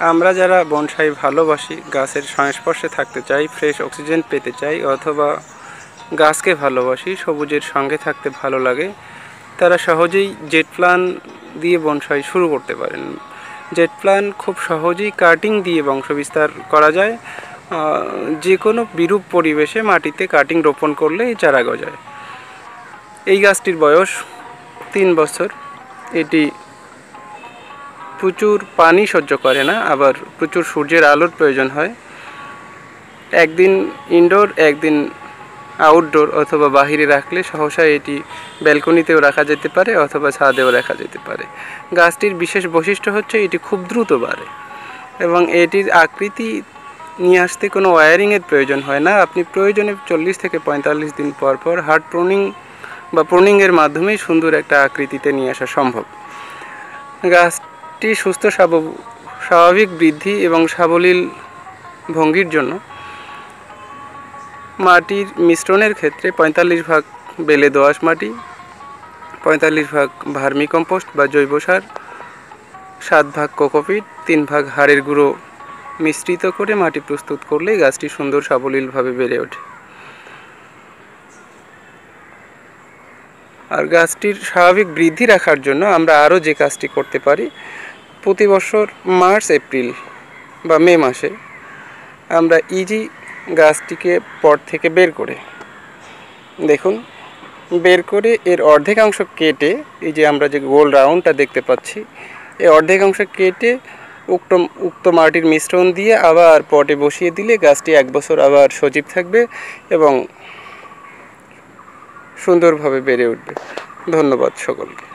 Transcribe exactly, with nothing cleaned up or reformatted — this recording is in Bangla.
আমরা যারা বনসাই ভালোবাসি, গাছের সংস্পর্শে থাকতে চাই, ফ্রেশ অক্সিজেন পেতে চাই, অথবা গাছকে ভালোবাসি, সবুজের সঙ্গে থাকতে ভালো লাগে, তারা সহজেই জেট প্ল্যান দিয়ে বনসাই শুরু করতে পারেন। জেট প্ল্যান খুব সহজেই কাটিং দিয়ে বংশবিস্তার করা যায়। যে কোনো বিরূপ পরিবেশে মাটিতে কাটিং রোপণ করলে এই চারা গজায়। এই গাছটির বয়স তিন বছর। এটি প্রচুর পানি সহ্য করে না, আবার প্রচুর সূর্যের আলোর প্রয়োজন হয়। একদিন ইনডোর, একদিন আউটডোর অথবা বাহিরে রাখলে সহসা এটি ব্যালকনিতেও রাখা যেতে পারে অথবা ছাদেও রাখা যেতে পারে। গাছটির বিশেষ বৈশিষ্ট্য হচ্ছে এটি খুব দ্রুত বাড়ে এবং এটির আকৃতি নিয়ে আসতে কোনো ওয়্যারিংয়ের প্রয়োজন হয় না। আপনি প্রয়োজনে চল্লিশ থেকে পঁয়তাল্লিশ দিন পর পর হার্ড প্রুনিং বা প্রুনিংয়ের মাধ্যমেই সুন্দর একটা আকৃতিতে নিয়ে আসা সম্ভব। গাছটি সুস্থ স্বাভাবিক বৃদ্ধি এবং সাবলীল ভঙ্গির জন্য মাটির মিশ্রণের ক্ষেত্রে পঁয়তাল্লিশ ভাগ বেলে দোআঁশ মাটি, পঁয়তাল্লিশ ভাগ ভার্মি কম্পোস্ট বা জৈব সার, সাত ভাগ কোকোপিট, তিন ভাগ হাড়ের গুঁড়ো মিশ্রিত করে মাটি প্রস্তুত করলেই গাছটি সুন্দর সাবলীলভাবে বেড়ে ওঠে। আর গাছটির স্বাভাবিক বৃদ্ধি রাখার জন্য আমরা আরও যে কাজটি করতে পারি, প্রতি বছর মার্চ এপ্রিল বা মে মাসে আমরা ইজি গাছটিকে পট থেকে বের করে দেখুন বের করে এর অর্ধেকাংশ কেটে, এই যে আমরা যে গোল রাউন্ডটা দেখতে পাচ্ছি, এই অর্ধেকাংশ কেটে উক্ত উক্ত মাটির মিশ্রণ দিয়ে আবার পটে বসিয়ে দিলে গাছটি এক বছর আবার সজীব থাকবে এবং সুন্দরভাবে বেড়ে উঠবে। ধন্যবাদ সকলকে।